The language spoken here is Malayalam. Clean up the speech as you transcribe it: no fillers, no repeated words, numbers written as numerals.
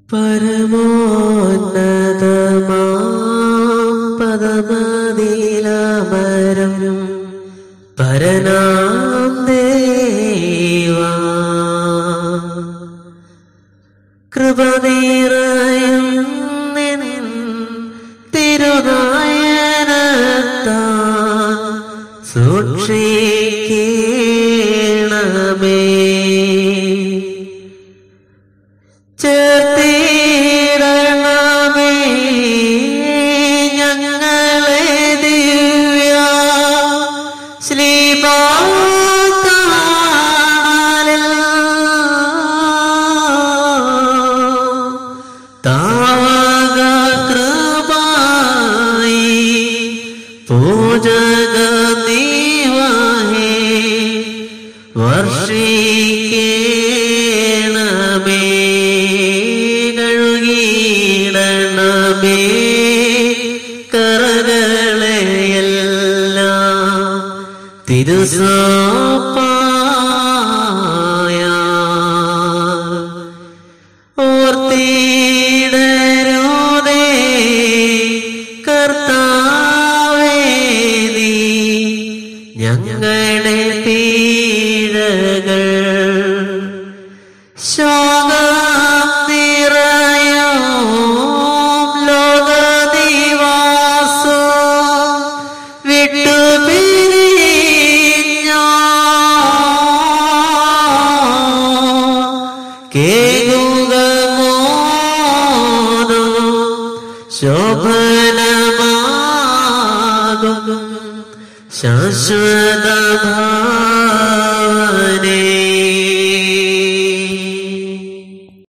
പരമോന്നതമാം പദമതിലമരം പരനാം ദേവാ കൃപ നിറയും നിൻ തിരുനയനത്താൽ സൂക്ഷിക്കണമേ. ചേർത്തിടണമേ ഞങ്ങളെ ദിവ്യ ശ്രീപാദങ്ങളിൽ താവക കൃപയായി പൂജക നീവഹേ വർഷിക്കണമേ. കഴുകിയിടണമേ കരകളെയെല്ലാം തിരുസോപ്പായ ഓർത്തിടരുതേ കർത്താവേ നീ ഞങ്ങളുടെ പീഡകൾ. ശോകം നിറയും ലോകനിവാസോ വിട്ടുപിരിഞ്ഞോ കേകുക മോനോ ശോഭനമാകും ശാശ്വത